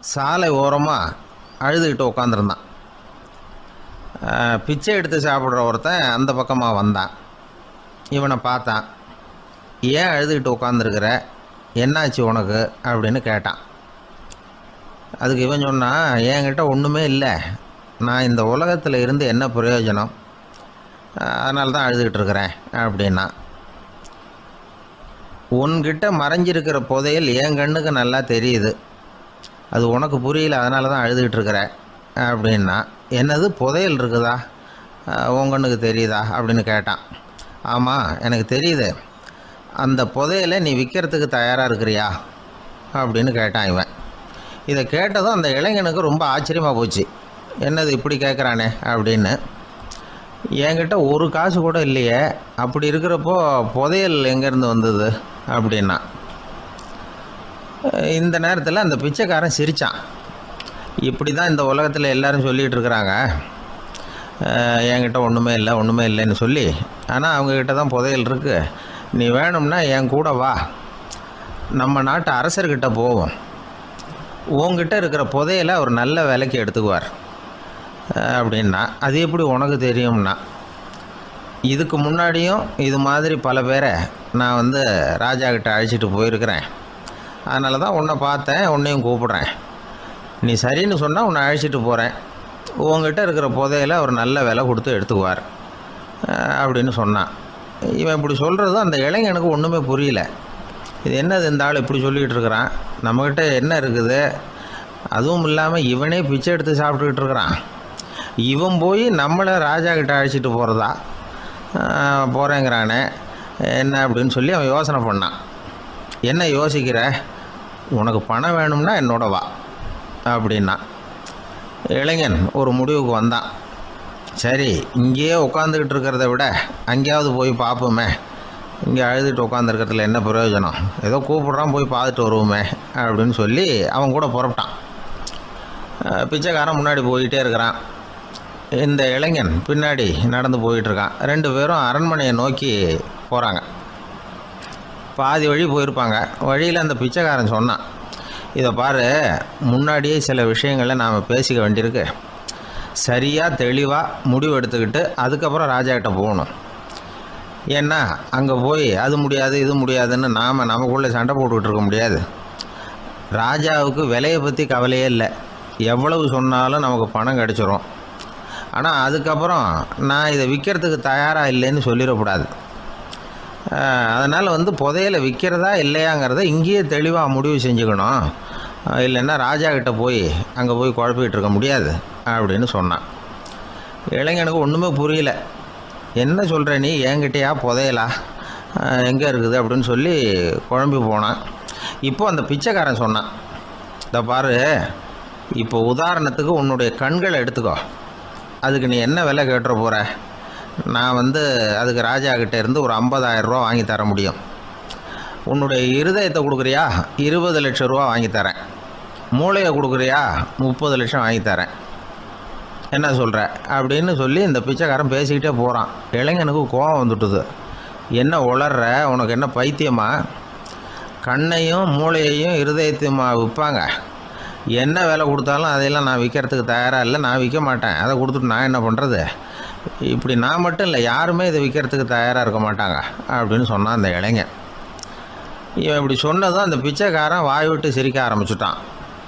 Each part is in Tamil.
சாலை ஓரமாக அழுதுகிட்டு உட்காந்துருந்தான். பிச்சை எடுத்து சாப்பிட்ற ஒருத்தன் அந்த பக்கமாக வந்தான். இவனை பார்த்தான். ஏன் அழுதுகிட்டு உட்காந்துருக்கிற, என்னாச்சு உனக்கு அப்படின்னு கேட்டான். அதுக்கு இவன் சொன்னான், என்கிட்ட ஒன்றுமே இல்லை, நான் இந்த உலகத்தில் இருந்து என்ன பிரயோஜனம், அதனால தான் அழுதுகிட்டு இருக்கிறேன் அப்படின்னா. உன்கிட்ட மறைஞ்சிருக்கிற புதையல் என் கண்ணுக்கு நல்லா தெரியுது, அது உனக்கு புரியல, அதனால தான் அழுதுகிட்டு இருக்கிற அப்படின்னா. என்னது புதையல் இருக்குதா, உன் கண்ணுக்கு தெரியுதா அப்படின்னு கேட்டான். ஆமாம், எனக்கு தெரியுது, அந்த புதையலை நீ விற்கிறதுக்கு தயாராக இருக்கிறியா அப்படின்னு கேட்டான் இவன். இதை கேட்டதும் அந்த இளைஞனுக்கு ரொம்ப ஆச்சரியமாக போச்சு. என்னது இப்படி கேட்குறானே அப்படின்னு. என்கிட்ட ஒரு காசு கூட இல்லையே, அப்படி இருக்கிறப்போ புதையல் எங்கேருந்து வந்தது அப்படின்னா. இந்த நேரத்தில் அந்த பிச்சைக்காரன் சிரித்தான். இப்படி தான் இந்த உலகத்தில் எல்லோரும் சொல்லிகிட்டு இருக்கிறாங்க, என்கிட்ட ஒன்றுமே இல்லை ஒன்றுமே இல்லைன்னு சொல்லி. ஆனால் அவங்கக்கிட்ட தான் புதையல் இருக்குது, நீ வேணும்னா என் கூட வா, நம்ம நாட்டு அரசர்கிட்ட போவோம், உங்ககிட்ட இருக்கிற புதையலை அவர் நல்ல விலைக்கு எடுத்துக்குவார் அப்படின்னா. அது எப்படி உனக்கு தெரியும்னா, இதுக்கு முன்னாடியும் இது மாதிரி பல பேரை நான் ராஜா கிட்ட அழைச்சிட்டு போயிருக்கிறேன், அதனால தான் உன்னை பார்த்தேன், உன்னையும் கூப்பிட்றேன், நீ சரின்னு சொன்னால் உன்னை அழைச்சிட்டு போகிறேன், உங்ககிட்ட இருக்கிற புதையலை அவர் நல்ல விலை கொடுத்து எடுத்துக்குவார் அப்படின்னு சொன்னான். இவன் இப்படி சொல்கிறதும் அந்த இளைஞனுக்கு ஒன்றுமே புரியல. இது என்னது இந்த ஆள் இப்படி சொல்லிக்கிட்டு இருக்கிறான், நம்மக்கிட்ட என்ன இருக்குது, அதுவும் இல்லாமல் இவனே பிச்சை எடுத்து சாப்பிட்டுக்கிட்டு இருக்கிறான், இவன் போய் நம்மளை ராஜா கிட்ட அழைச்சிட்டு போகிறதா போகிறேங்கிறானே என்ன அப்படின்னு சொல்லி அவன் யோசனை பண்ணான். என்ன யோசிக்கிற, உனக்கு பணம் வேணும்னா என்னோட வா அப்படின்னா. இளைஞன் ஒரு முடிவுக்கு வந்தான். சரி, இங்கேயே உட்காந்துக்கிட்டு இருக்கிறத விட அங்கேயாவது போய் பார்ப்போமே, இங்கே அழுதுகிட்டு உட்காந்துருக்கிறதுல என்ன பிரயோஜனம், ஏதோ கூப்பிட்றான் போய் பார்த்துட்டு வருவோமே அப்படின்னு சொல்லி அவன் கூட புறப்பட்டான். பிச்சைக்காரன் முன்னாடி போயிட்டே இருக்கிறான், இந்த இளைஞன் பின்னாடி நடந்து போயிட்டுருக்கான். ரெண்டு பேரும் அரண்மனையை நோக்கி போகிறாங்க. பாதி வழி போயிருப்பாங்க. வழியில் அந்த பிச்சைக்காரன் சொன்னான், இதை பாரு, முன்னாடியே சில விஷயங்களை நாம் பேசிக்க வேண்டியிருக்கு, சரியாக தெளிவாக முடிவு எடுத்துக்கிட்டு அதுக்கப்புறம் ராஜாக்கிட்ட போகணும். ஏன்னா அங்கே போய் அது முடியாது இது முடியாதுன்னு நாம் நமக்குள்ளே சண்டை போட்டுக்கிட்டு இருக்க முடியாது. ராஜாவுக்கு விலையை பற்றி கவலையே இல்லை, எவ்வளவு சொன்னாலும் நமக்கு பணம் கிடச்சிரும். ஆனால் அதுக்கப்புறம் நான் இதை விற்கிறதுக்கு தயாராக இல்லைன்னு சொல்லிடக்கூடாது. அதனால் புதையலை விற்கிறதா இல்லையாங்கிறத இங்கேயே தெளிவாக முடிவு செஞ்சுக்கணும், இல்லைன்னா ராஜா கிட்ட போய் அங்கே போய் குழப்பிக்கிட்டு இருக்க முடியாது அப்படின்னு சொன்னான். இளைஞனுக்கு ஒன்றுமே புரியல. என்ன சொல்கிற நீ, என்கிட்டயா புதையலா, எங்கே இருக்குது அப்படின்னு சொல்லி குழம்பி போனான். இப்போ அந்த பிச்சைக்காரன் சொன்னான், இதை பாரு, இப்போ உதாரணத்துக்கு உன்னுடைய கண்களை எடுத்துக்கோ, அதுக்கு நீ என்ன விலை கேட்டுற போகிற, நான் அதுக்கு ராஜா கிட்டே இருந்து ஒரு 50,000 ரூபா வாங்கி தர முடியும். உன்னுடைய இருதயத்தை கொடுக்குறியா, 20 லட்சம் ரூபா வாங்கி தரேன். மூளையை கொடுக்குறியா, 30 லட்சம் வாங்கி தரேன். என்ன சொல்கிற அப்படின்னு சொல்லி இந்த பிச்சைக்காரன் பேசிக்கிட்டே போகிறான். இளைஞனுக்கு கோபம் வந்துட்டுது. என்ன உளர்ற, உனக்கு என்ன பைத்தியமா, கண்ணையும் மூளையையும் இருதயத்தையுமா விற்பாங்க, என்ன விலை கொடுத்தாலும் அதையெல்லாம் நான் விற்கிறதுக்கு தயாராக இல்லை, நான் விற்க மாட்டேன், அதை கொடுத்துட்டு நான் என்ன பண்ணுறது, இப்படி நான் மட்டும் இல்லை யாருமே இதை விற்கிறதுக்கு தயாராக இருக்க மாட்டாங்க அப்படின்னு சொன்னான் அந்த இளைஞன். இவன் இப்படி சொன்னதும் அந்த பிச்சைக்காரன் வாய் விட்டு சிரிக்க ஆரம்பிச்சுட்டான்.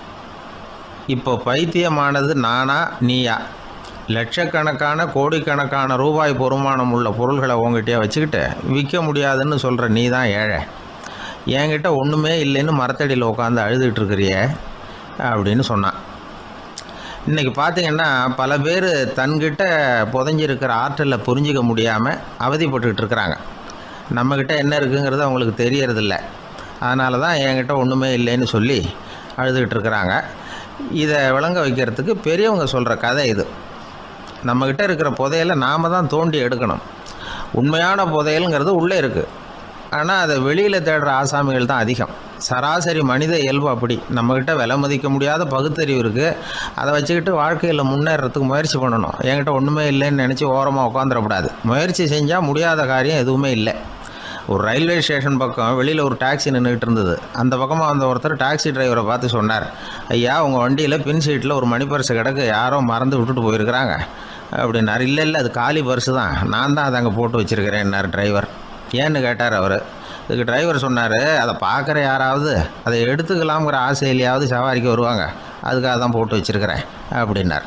இப்போ பைத்தியமானது நானா நீயா, லட்சக்கணக்கான கோடிக்கணக்கான ரூபாய் பொறுமானம் உள்ள பொருள்களை உங்ககிட்டயே வச்சுக்கிட்டு விற்க முடியாதுன்னு சொல்கிற நீ தான் ஏழை, என்கிட்ட ஒன்றுமே இல்லைன்னு மரத்தடியில் உட்காந்து அழுதுகிட்டு இருக்கிறியே அப்படின்னு சொன்னான். இன்றைக்கி பார்த்திங்கன்னா பல பேர் தன்கிட்ட புதைஞ்சிருக்கிற ஆற்றலை புரிஞ்சிக்க முடியாமல் அவதிப்பட்டுக்கிட்டு இருக்கிறாங்க. நம்மக்கிட்ட என்ன இருக்குங்கிறது அவங்களுக்கு தெரியறதில்ல, அதனால தான் என்கிட்ட ஒன்றுமே இல்லைன்னு சொல்லி அழுதுகிட்டு இருக்கிறாங்க. இதை விளங்க வைக்கிறதுக்கு பெரியவங்க சொல்கிற கதை இது. நம்மக்கிட்ட இருக்கிற புதையலை நாம் தான் தோண்டி எடுக்கணும். உண்மையான புதையலுங்கிறது உள்ளே இருக்குது, ஆனால் அதை வெளியில் தேடுற ஆசாமிகள் தான் அதிகம். சராசரி மனித இயல்பு அப்படி. நம்மக்கிட்ட விலை மதிக்க முடியாத பகுத்தறிவு இருக்குது, அதை வச்சுக்கிட்டு வாழ்க்கையில் முன்னேறத்துக்கு முயற்சி பண்ணணும். என்கிட்ட ஒன்றுமே இல்லைன்னு நினச்சி ஓரமாக உட்காந்துடக்கூடாது. முயற்சி செஞ்சால் முடியாத காரியம் எதுவுமே இல்லை. ஒரு ரயில்வே ஸ்டேஷன் பக்கம் வெளியில் ஒரு டாக்ஸி நின்றுக்கிட்டு இருந்தது. அந்த பக்கமாக வந்த ஒருத்தர் டாக்ஸி டிரைவரை பார்த்து சொன்னார், ஐயா உங்கள் வண்டியில் பின் சீட்டில் ஒரு மணி பர்ஸு கிடக்கு, யாரோ மறந்து விட்டுட்டு போயிருக்கிறாங்க அப்படின்னார். இல்லை அது காலி பர்ஸு தான், நான் தான் அதை அங்கே போட்டு வச்சுருக்கிறேன்னார் டிரைவர். ஏன்னு கேட்டார் அவர். இதுக்கு டிரைவர் சொன்னார், அதை பார்க்குற யாராவது அதை எடுத்துக்கலாம்ங்கிற ஆசையிலையாவது சவாரிக்கு வருவாங்க, அதுக்காக தான் போட்டு வச்சுருக்கிறேன் அப்படின்னார்.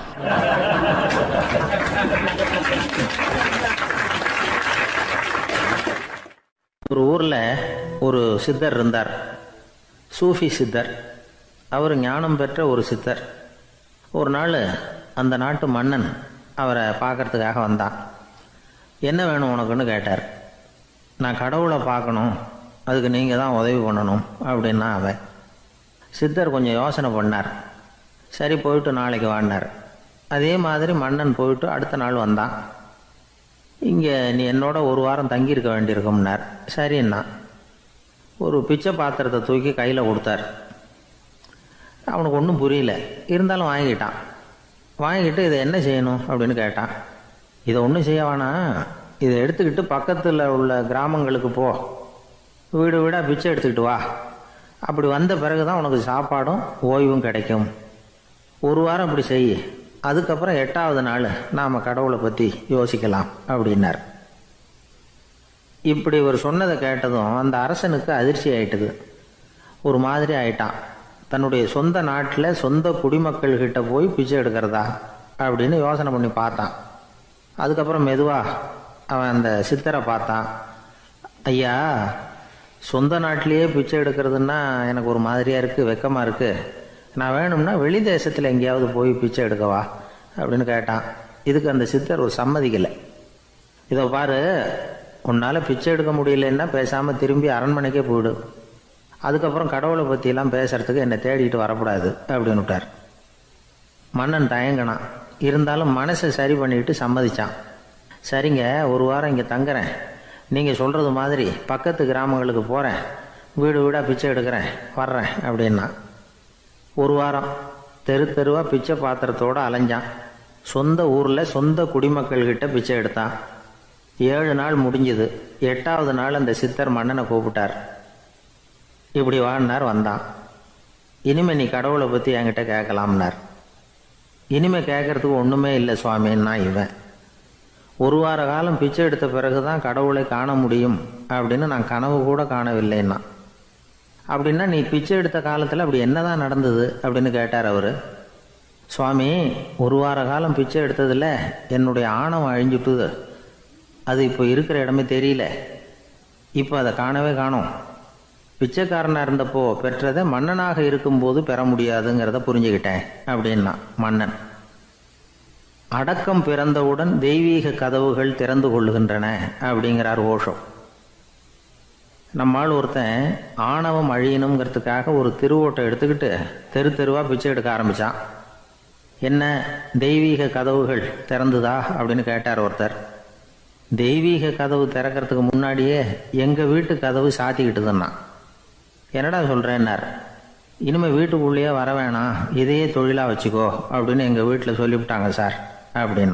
ஒரு ஊரில் ஒரு சித்தர் இருந்தார், சூஃபி சித்தர். அவர் ஞானம் பெற்ற ஒரு சித்தர். ஒரு நாள் அந்த நாட்டு மன்னன் அவரை பார்க்கறதுக்காக வந்தான். என்ன வேணும் உனக்குன்னு கேட்டார். நான் கடவுளை பார்க்கணும், அதுக்கு நீங்கள் தான் உதவி பண்ணணும் அப்படின்னா அவன். சித்தர் கொஞ்சம் யோசனை பண்ணார். சரி போயிட்டு நாளைக்கு வாடினார். அதே மாதிரி மன்னன் போயிட்டு அடுத்த நாள் வந்தான். இங்கே நீ என்னோட ஒரு வாரம் தங்கியிருக்க வேண்டியிருக்கும்னார். சரின்னா ஒரு பிச்சை பாத்திரத்தை தூக்கி கையில் கொடுத்தார். அவனுக்கு ஒன்றும் புரியல, இருந்தாலும் வாங்கிட்டான். வாங்கிட்டு இதை என்ன செய்யணும் அப்படின்னு கேட்டான். இதை ஒன்றும் செய்ய வேணாம், இதை எடுத்துக்கிட்டு பக்கத்தில் உள்ள கிராமங்களுக்கு போ, வீடு வீடாக பிச்சை எடுத்துக்கிட்டு வா. அப்படி வந்த பிறகு தான் உனக்கு சாப்பாடும் ஓய்வும் கிடைக்கும். ஒரு வாரம் அப்படி செய், அதுக்கப்புறம் 8வது நாள் நாம் கடவுளை பற்றி யோசிக்கலாம் அப்படின்னார். இப்படி ஒரு சொன்னதை கேட்டதும் அந்த அரசனுக்கு அதிர்ச்சி ஆயிட்டுது. ஒரு மாதிரி ஆயிட்டான். தன்னுடைய சொந்த நாட்டில் சொந்த குடிமக்கள்கிட்ட போய் பிச்சை எடுக்கிறதா அப்படின்னு யோசனை பண்ணி பார்த்தான். அதுக்கப்புறம் மெதுவாக அவன் அந்த சித்தரை பார்த்தான். ஐயா, சொந்த நாட்டிலேயே பிச்சை எடுக்கிறதுன்னா எனக்கு ஒரு மாதிரியாக இருக்குது, வெக்கமாக இருக்குது. நான் வேணும்னா வெளி தேசத்தில் எங்கேயாவது போய் பிச்சை எடுக்கவா அப்படின்னு கேட்டான். இதுக்கு அந்த சித்தர் ஒரு சம்மதிக்கலை. இதை பாரு, உன்னால் பிச்சை எடுக்க முடியலன்னா பேசாமல் திரும்பி அரண்மனைக்கே போயிடு, அதுக்கப்புறம் கடவுளை பற்றியெல்லாம் பேசுறதுக்கு என்னை தேடிட்டு வரக்கூடாது அப்படின்னு விட்டார். மன்னன் தயங்கினான். இருந்தாலும் மனசை சரி பண்ணிட்டு சம்மதிச்சான். சரிங்க, ஒரு வாரம் இங்கே தங்குறேன், நீங்கள் சொல்கிறது மாதிரி பக்கத்து கிராமங்களுக்கு போகிறேன், வீடு வீடாக பிச்சை எடுக்கிறேன், வர்றேன் அப்படின்னா. ஒரு வாரம் தெரு தெருவாக பிச்சை பாத்திரத்தோடு அலைஞ்சான். சொந்த ஊரில் சொந்த குடிமக்கள்கிட்ட பிச்சை எடுத்தான். 7 நாள் முடிஞ்சுது. 8வது நாள் அந்த சித்தர் மன்னனை கூப்பிட்டார். இப்படி வாழ்னார். வந்தான். இனிமே நீ கடவுளை பற்றி என்கிட்ட கேட்கலாம்னார். இனிமே கேட்கறதுக்கு ஒன்றுமே இல்லை சுவாமின்னா இவன். ஒரு வார காலம் பிச்சை எடுத்த பிறகு தான் கடவுளை காண முடியும் அப்படின்னு நான் கனவு கூட காணவில்லைன்னா. அப்படின்னா நீ பிச்சை எடுத்த காலத்தில் அப்படி என்னதான் நடந்தது அப்படின்னு கேட்டார் அவர். சுவாமி, ஒரு வார காலம் பிச்சை எடுத்ததில் என்னுடைய ஆணவம் அழிஞ்சுட்டுது. அது இப்போ இருக்கிற இடமே தெரியல. இப்போ அதை காணவே காணோம். பிச்சைக்காரனாக இருந்தப்போ பெற்றதை மன்னனாக இருக்கும்போது பெற முடியாதுங்கிறத புரிஞ்சுக்கிட்டேன் அப்படின்னா மன்னன். அடக்கம் பிறந்தவுடன் தெய்வீக கதவுகள் திறந்து கொள்ளுகின்றன அப்படிங்கிறார் ஓஷோ. நம்மால் ஒருத்தன் ஆணவம் அழியணுங்கிறதுக்காக ஒரு திருவோட்டை எடுத்துக்கிட்டு தெரு தெருவாக பிச்சை எடுக்க ஆரம்பித்தான். என்ன தெய்வீக கதவுகள் திறந்துதா அப்படின்னு கேட்டார் ஒருத்தர். தெய்வீக கதவு திறக்கிறதுக்கு முன்னாடியே எங்கள் வீட்டு கதவு சாத்திக்கிட்டுதுன்னா. என்னடா சொல்கிறேன்னார். இனிமேல் வீட்டுக்குள்ளேயே வர வேணாம், இதையே தொழிலாக வச்சுக்கோ அப்படின்னு எங்கள் வீட்டில் சொல்லிவிட்டாங்க சார் அப்படின்னா.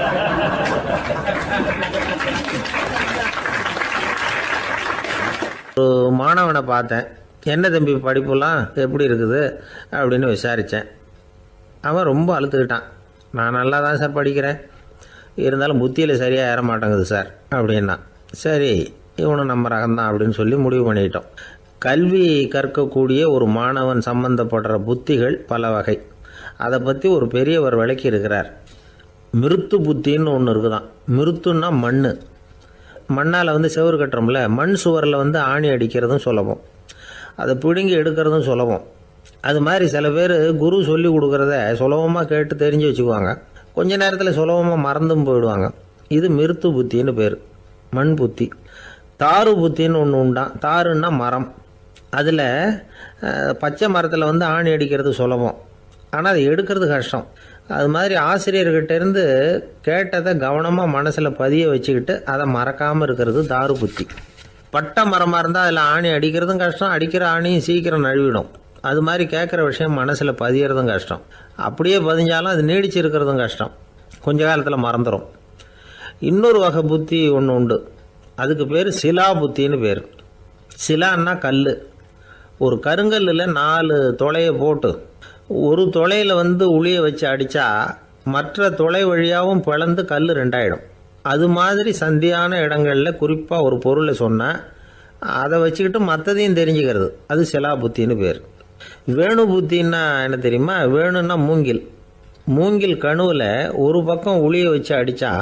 ஒரு மாணவனை பார்த்தேன். என்ன தம்பி படிப்புலாம் எப்படி இருக்குது அப்படின்னு விசாரித்தேன். அவன் ரொம்ப அழுத்துக்கிட்டான். நான் நல்லா தான் சார் படிக்கிறேன், இருந்தாலும் புத்தியில் சரியாக ஏற மாட்டேங்குது சார் அப்படின்னா. சரி, இவனும் நம்ம ரகம்தான் அப்படின்னு சொல்லி முடிவு பண்ணிட்டோம். கல்வி கற்கக்கூடிய ஒரு மாணவன் சம்பந்தப்படுற புத்திகள் பல வகை. அதை பற்றி ஒரு பெரியவர் விளக்கி இருக்கிறார். மிருத்து புத்தின்னு ஒன்று இருக்குதான். மிருத்துன்னா மண். மண்ணால் செவுறு கட்டுறோம்ல, மண் சுவரில் ஆணி அடிக்கிறதும் சுலபம், அதை பிடுங்கி எடுக்கிறதும் சுலபம். அது மாதிரி சில பேர் குரு சொல்லி கொடுக்குறத சுலபமாக கேட்டு தெரிஞ்சு வச்சுக்குவாங்க, கொஞ்ச நேரத்தில் சுலபமாக மறந்தும் போயிடுவாங்க. இது மிருத்து புத்தின்னு பேர், மண் புத்தி. தாரு புத்தின்னு ஒன்று உண்டான். தாருன்னா மரம். அதில் பச்சை மரத்தில் ஆணி அடிக்கிறது சுலபம், ஆனால் அதை எடுக்கிறது கஷ்டம். அது மாதிரி ஆசிரியர்கிட்டேருந்து கேட்டதை கவனமாக மனசில் பதிய வச்சுக்கிட்டு அதை மறக்காமல் இருக்கிறது தாரு புத்தி. பட்டை மரமாக இருந்தால் அதில் ஆணி அடிக்கிறதும் கஷ்டம், அடிக்கிற ஆணியும் சீக்கிரம் நழுவிடும். அது மாதிரி கேட்குற விஷயம் மனசில் பதியறதும் கஷ்டம். அப்படியே பதிஞ்சாலும் அது நீடிச்சு இருக்கிறதும் கஷ்டம், கொஞ்ச காலத்தில் மறந்துடும். இன்னொரு வகை புத்தி ஒன்று உண்டு. அதுக்கு பேர் சிலா புத்தின்னு பேர். சிலான்னா கல். ஒரு கருங்கல்லில் 4 துளையை போட்டு ஒரு துளையில் உளியை வச்சு அடித்தா மற்ற துளை வழியாகவும் பிளந்து கல் 2ஆயிடும். அது மாதிரி சந்தியான இடங்களில் குறிப்பாக ஒரு பொருளை சொன்னால் அதை வச்சுக்கிட்டு மற்றதையும் தெரிஞ்சுக்கிறது, அது சிலா புத்தின்னு பேர். வேணு புத்தின்னா என்ன தெரியுமா? வேணுன்னா மூங்கில். மூங்கில் கணுவில் ஒரு பக்கம் உளியை வச்சு அடித்தா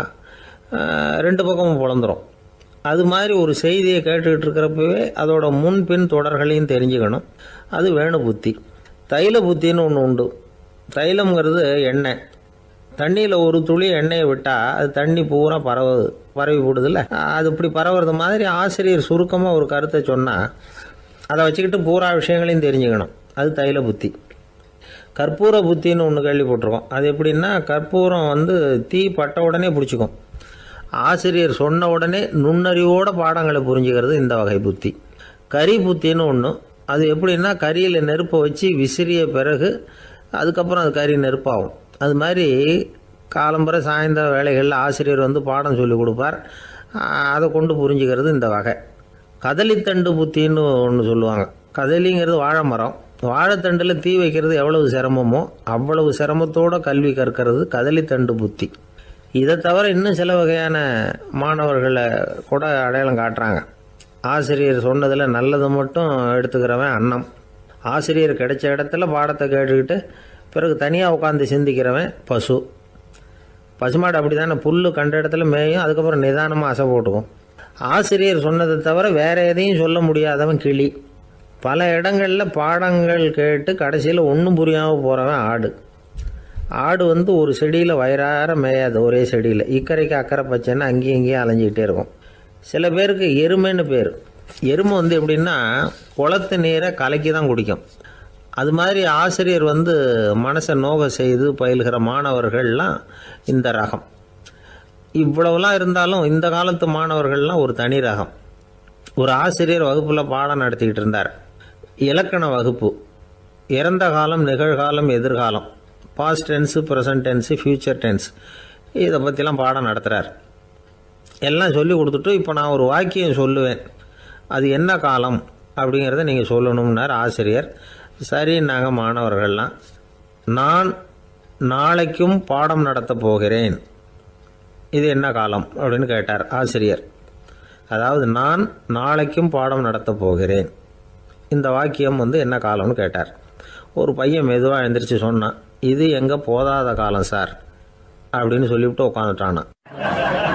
2 பக்கமும் பிளந்துடும். அது மாதிரி ஒரு செய்தியை கேட்டுக்கிட்டு இருக்கிறப்பவே அதோட முன்பின் தொடர்களையும் தெரிஞ்சுக்கணும், அது வேணு புத்தி. தைல புத்தின்னு ஒன்று உண்டு. தைலம்ங்கிறது எண்ணெய். தண்ணியில் ஒரு துளி எண்ணெயை விட்டால் அது தண்ணி பூரா பரவி போடுதில்ல, அது இப்படி பரவுறது மாதிரி ஆசிரியர் சுருக்கமாக ஒரு கருத்தை சொன்னால் அதை வச்சுக்கிட்டு பூரா விஷயங்களையும் தெரிஞ்சுக்கணும், அது தைல புத்தி. கற்பூர புத்தின்னு ஒன்று கேள்விப்பட்டிருக்கோம். அது எப்படின்னா, கற்பூரம் தீ பட்ட உடனே பிடிச்சிக்கும். ஆசிரியர் சொன்ன உடனே நுண்ணறிவோட பாடங்களை புரிஞ்சுக்கிறது இந்த வகை புத்தி. கரி புத்தின்னு ஒன்று. அது எப்படின்னா, கரியில் நெருப்பை வச்சு விசிறிய பிறகு அதுக்கப்புறம் அது கறி நெருப்பாகும். அது மாதிரி காலம்பரை சாயந்தர வேலைகளில் ஆசிரியர் பாடம் சொல்லி கொடுப்பார், அதை கொண்டு புரிஞ்சுக்கிறது இந்த வகை. கதலித்தண்டு புத்தின்னு ஒன்று சொல்லுவாங்க. கதலிங்கிறது வாழை மரம். வாழைத்தண்டில் தீ வைக்கிறது எவ்வளவு சிரமமோ அவ்வளவு சிரமத்தோடு கல்வி கற்கிறது கதலித்தண்டு புத்தி. இதை தவிர இன்னும் சில வகையான மாணவர்களை கூட அடையாளம் காட்டுறாங்க. ஆசிரியர் சொன்னதில் நல்லதை மட்டும் எடுத்துக்கிறவன் அன்னம். ஆசிரியர் கிடைச்ச இடத்துல பாடத்தை கேட்டுக்கிட்டு பிறகு தனியாக உட்காந்து சிந்திக்கிறவன் பசு. பசுமாடு அப்படி தானே, புல் கண்ட இடத்துல மேயும், அதுக்கப்புறம் நிதானமாக அசை போட்டுக்கும். ஆசிரியர் சொன்னதை தவிர வேறு எதையும் சொல்ல முடியாதவன் கிளி. பல இடங்களில் பாடங்கள் கேட்டு கடைசியில் ஒன்றும் புரியாமல் போகிறவன் ஆடு. ஆடு ஒரு செடியில் வயிறார மேயாது, ஒரே செடியில். இக்கரைக்கு அக்கறை பச்சைன்னா அங்கேயும் இங்கேயும் அலைஞ்சிக்கிட்டே இருக்கும். சில பேருக்கு எருமைன்னு பேர். எருமை எப்படின்னா, குளத்து நீரை கலக்கி தான் குடிக்கும். அது மாதிரி ஆசிரியர் மனசை நோக செய்து பயில்கிற மாணவர்கள்லாம் இந்த ரகம். இவ்வளவுலாம் இருந்தாலும் இந்த காலத்து மாணவர்கள்லாம் ஒரு தனி ரகம். ஒரு ஆசிரியர் வகுப்பில் பாடம் நடத்திக்கிட்டு இருந்தார். இலக்கண வகுப்பு. இறந்த காலம், நிகழ்காலம், எதிர்காலம், past tense, present tense, future tense, இதை பற்றிலாம் பாடம் நடத்துகிறார். எல்லாம் சொல்லி கொடுத்துட்டு இப்போ நான் ஒரு வாக்கியம் சொல்லுவேன், அது என்ன காலம் அப்படிங்கிறத நீங்கள் சொல்லணும்னார் ஆசிரியர். சரி, நாங்கள் மாணவர்கள்லாம், நான் நாளைக்கும் பாடம் நடத்தப் போகிறேன், இது என்ன காலம் அப்படின்னு கேட்டார் ஆசிரியர். அதாவது நான் நாளைக்கும் பாடம் நடத்தப் போகிறேன், இந்த வாக்கியம் என்ன காலம்னு கேட்டார். ஒரு பையன் மெதுவாக எழுந்திரிச்சு சொன்னான், இது எங்கே போதாத காலம் சார் அப்படின்னு சொல்லிவிட்டு உட்காந்துட்டானான்.